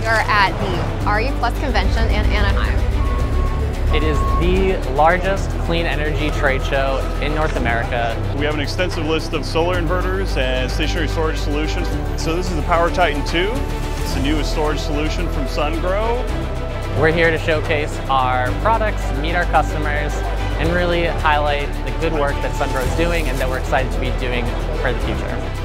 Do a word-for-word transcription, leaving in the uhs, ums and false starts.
are at the R E Plus convention in Anaheim. It is the largest clean energy trade show in North America. We have an extensive list of solar inverters and stationary storage solutions. So this is the Power Titan two. It's the newest storage solution from Sungrow. We're here to showcase our products, meet our customers, and really highlight the good work that Sungrow is doing and that we're excited to be doing for the future.